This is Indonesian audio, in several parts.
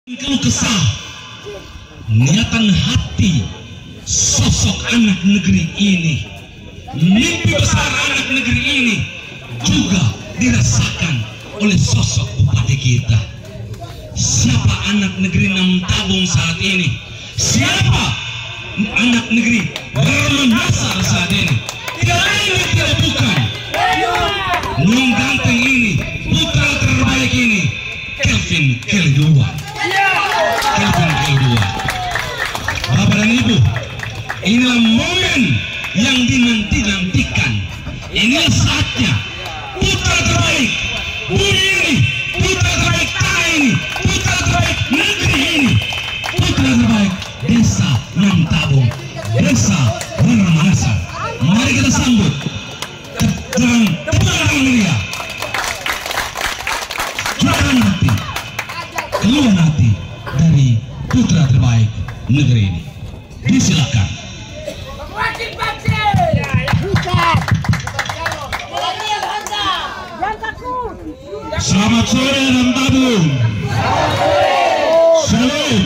Keluh kesah niatan hati sosok anak negeri ini, mimpi besar anak negeri ini juga dirasakan oleh sosok bupati kita. Siapa anak negeri Namtabung saat ini? Siapa anak negeri Darmandasar saat ini? Tidak lain dan tidak bukan Nung Ganteng ini, putra terbaik ini, Kelvin Keliduan. Bapak dan Ibu, inilah momen yang dinanti-nantikan. Inilah saatnya putra terbaik bumi ini, putra terbaik tanah ini, putra terbaik negeri ini, putra terbaik desa Namtabung, desa Darmandasar. Mari kita sambut dengan tepukan mulia. Curahan hati, keluhan hati dari putra terbaik negeri ini. Disilakan. Selamat sore Namtabung. Salam.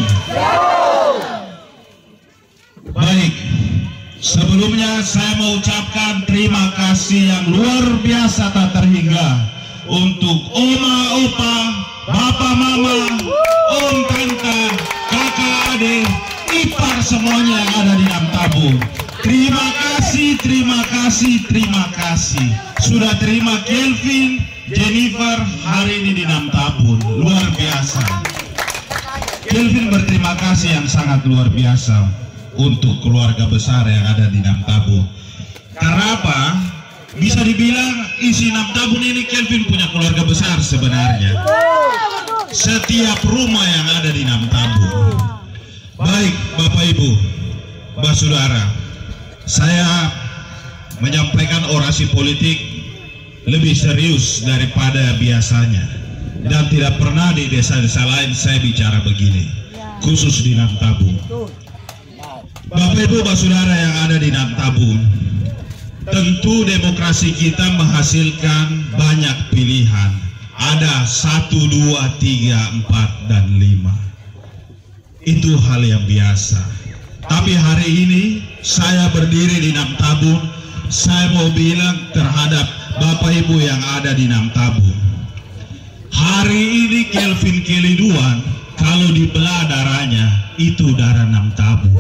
Baik, sebelumnya saya mau ucapkan terima kasih yang luar biasa tak terhingga untuk oma, opa, bapak, mama, om, tante, kakak, adik, ipar semuanya yang ada di Namtabung. Terima kasih, terima kasih, terima kasih sudah terima Kelvin, Jennifer hari ini di Namtabung. Luar biasa. Kelvin berterima kasih yang sangat luar biasa untuk keluarga besar yang ada di Namtabung. Karena apa? Bisa dibilang isi Namtabung ini Kelvin punya keluarga besar sebenarnya. Setiap rumah yang ada di Namtabung. Baik Bapak Ibu, Bapak Saudara, saya menyampaikan orasi politik lebih serius daripada biasanya, dan tidak pernah di desa-desa lain saya bicara begini, khusus di Namtabung. Bapak Ibu, Bapak Saudara yang ada di Namtabung, tentu demokrasi kita menghasilkan banyak pilihan. Ada 1, 2, 3, 4, dan 5. Itu hal yang biasa. Tapi hari ini saya berdiri di Namtabung, saya mau bilang terhadap Bapak Ibu yang ada di Namtabung. Hari ini Kelvin Keliduan kalau dibelah darahnya itu darah Namtabung.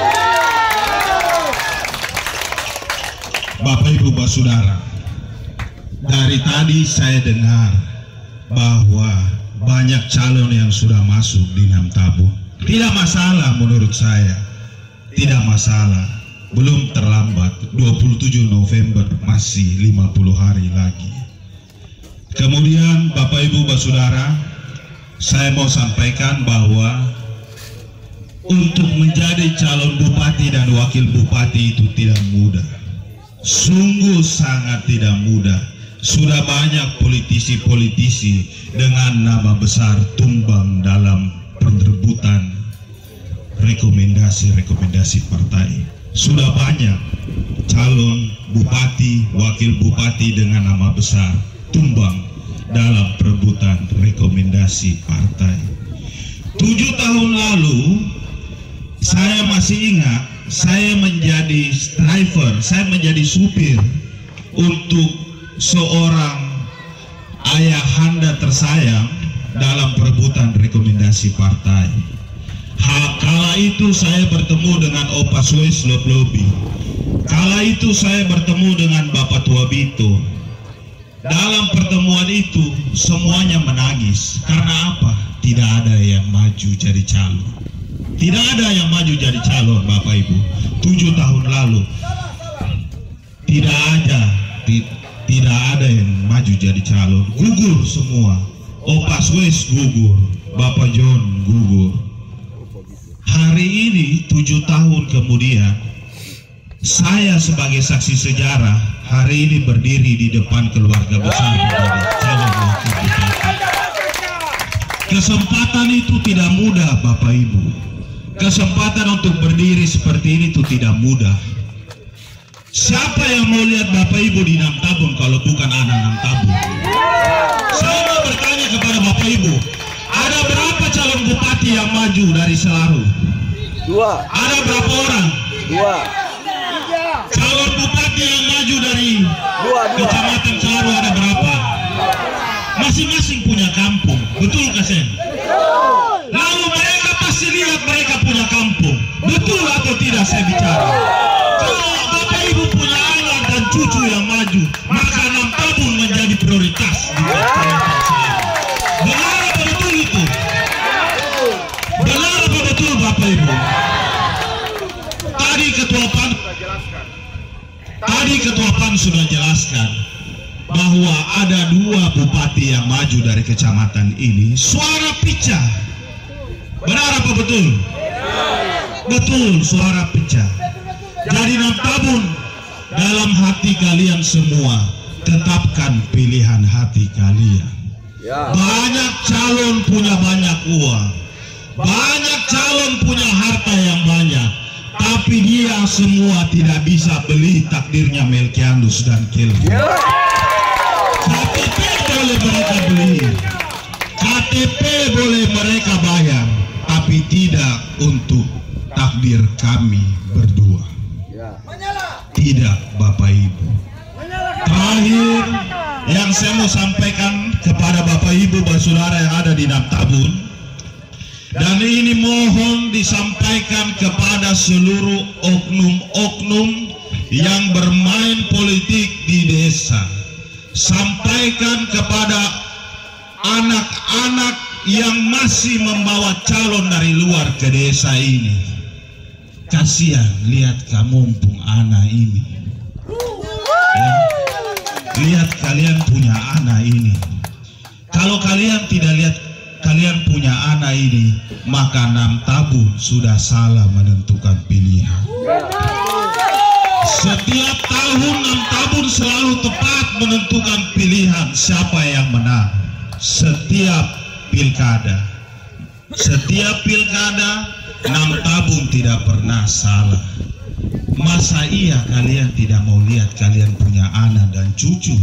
Bapak Ibu, Bapak Saudara, dari tadi saya dengar bahwa banyak calon yang sudah masuk di Namtabung. Tidak masalah menurut saya, tidak masalah, belum terlambat. 27 November masih 50 hari lagi. Kemudian Bapak Ibu, Bapak Saudara, saya mau sampaikan bahwa untuk menjadi calon bupati dan wakil bupati itu tidak mudah. Sungguh sangat tidak mudah. Sudah banyak politisi-politisi dengan nama besar tumbang dalam perebutan rekomendasi partai. Sudah banyak calon bupati, wakil bupati dengan nama besar tumbang dalam perebutan rekomendasi partai. 7 tahun lalu saya masih ingat, saya menjadi driver, saya menjadi supir untuk seorang ayahanda tersayang dalam perebutan rekomendasi partai. Kala itu saya bertemu dengan Opa Suez Loblobi. Kala itu saya bertemu dengan Bapak Tua Bito. Dalam pertemuan itu semuanya menangis. Karena apa? Tidak ada yang maju jadi calon. Tidak ada yang maju jadi calon, Bapak Ibu. 7 tahun lalu tidak ada yang maju jadi calon. Gugur semua. Opa Suez gugur, Bapak John gugur. Hari ini 7 tahun kemudian, saya sebagai saksi sejarah hari ini berdiri di depan keluarga besar menjadi calon wakil bupati. Kesempatan itu tidak mudah, Bapak Ibu. Kesempatan untuk berdiri seperti ini itu tidak mudah. Siapa yang mau lihat Bapak Ibu di Namtabung kalau bukan anak Namtabung? Saya mau bertanya kepada Bapak Ibu, Ada berapa calon bupati yang maju dari Selaru? 2. Ada berapa orang? 2. Calon bupati yang maju dari Kecamatan Selaru ada berapa? Masing-masing punya kampung, betul gak Sen? Lalu mereka pasti lihat mereka punya kampung, betul atau tidak saya bicara? Kalau Bapak Ibu punya anak dan cucu yang maju, maka 6 tabung menjadi prioritas di Kecamatan Selaru. Benar apa betul itu? Benar apa betul Bapak Ibu? Tadi Ketua PAN sudah jelaskan bahwa ada 2 bupati yang maju dari kecamatan ini. Suara pecah. Benar apa betul? Betul, suara pecah. Jadi 6 tabun dalam hati kalian semua. Tetapkan pilihan hati kalian. Banyak calon punya banyak uang. Banyak calon punya harta yang banyak. Tapi dia semua tidak bisa beli takdirnya Melkianus dan Kelvin. KTP boleh mereka beli, KTP boleh mereka bayar, tapi tidak untuk takdir kami berdua. Tidak Bapak Ibu. Terakhir yang saya mau sampaikan kepada Bapak Ibu saudara yang ada di Namtabun, dan ini mohon disampaikan kepada seluruh oknum-oknum yang bermain politik di desa. Sampaikan kepada anak-anak yang masih membawa calon dari luar ke desa ini. Kasihan lihat kamumpung anak ini. Ya. Lihat kalian punya anak ini. Kalau kalian tidak lihat kalian punya anak ini, maka 6 tabun sudah salah menentukan pilihan. Setiap tahun 6 tabun selalu tepat menentukan pilihan siapa yang menang. Setiap pilkada 6 tabun tidak pernah salah. Masa iya kalian tidak mau lihat kalian punya anak dan cucu?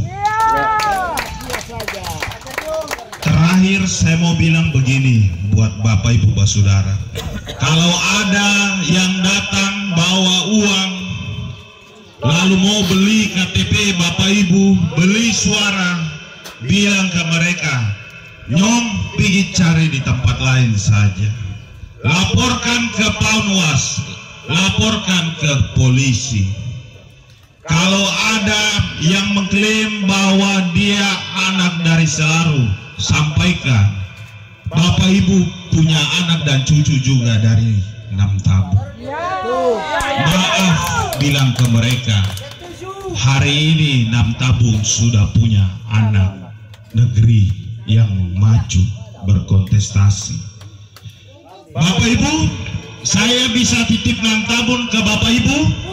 Terakhir saya mau bilang begini buat Bapak Ibu saudara. Kalau ada yang datang bawa uang lalu mau beli KTP Bapak Ibu, beli suara, bilang ke mereka, nyong pergi cari di tempat lain saja. Laporkan ke Panwas, laporkan ke polisi. Kalau ada yang mengklaim bahwa dia anak dari Selaru, sampaikan Bapak Ibu punya anak dan cucu juga dari Namtabun. Maaf bilang ke mereka, hari ini Namtabun sudah punya anak negeri yang maju berkontestasi. Bapak Ibu, saya bisa titip Namtabun ke Bapak Ibu?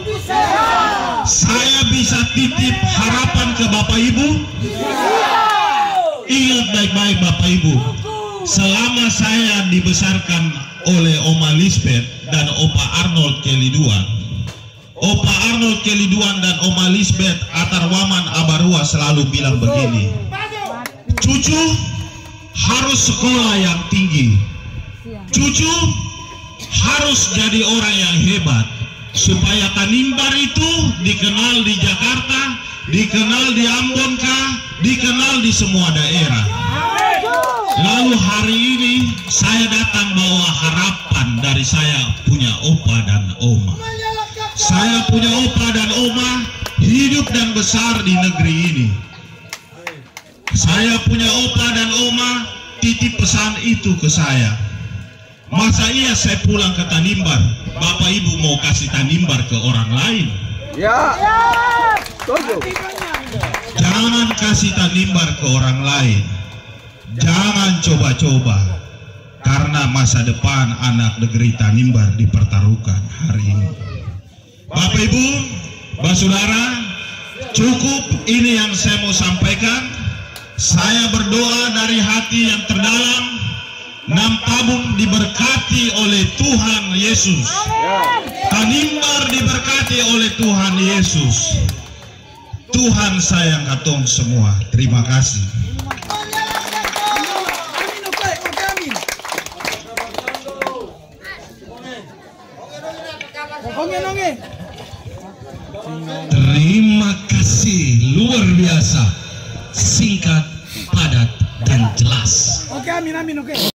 Saya bisa titip harapan ke Bapak Ibu? Ingat baik-baik Bapak Ibu, selama saya dibesarkan oleh Oma Lisbeth dan Opa Arnold Keliduan, Opa Arnold Keliduan dan Oma Lisbeth Atarwaman Abarua selalu bilang begini, cucu harus sekolah yang tinggi, cucu harus jadi orang yang hebat, supaya Tanimbar itu dikenal di Jakarta, dikenal di Ambon kah, dikenal di semua daerah. Lalu hari ini saya datang bawa harapan dari saya punya opa dan oma. Saya punya opa dan oma hidup dan besar di negeri ini. Saya punya opa dan oma titip pesan itu ke saya. Masa iya saya pulang ke Tanimbar, Bapak Ibu mau kasih Tanimbar ke orang lain? Ya. Jangan kasih Tanimbar ke orang lain. Jangan coba-coba, karena masa depan anak negeri Tanimbar dipertaruhkan hari ini. Bapak Ibu, saudara, cukup ini yang saya mau sampaikan. Saya berdoa dari hati yang terdalam, Namtabun diberkati oleh Tuhan Yesus. Tanimbar diberkati oleh Tuhan Yesus. Tuhan sayang katong semua. Terima kasih. Terima kasih luar biasa, singkat, padat, dan jelas. Oke, amin, oke.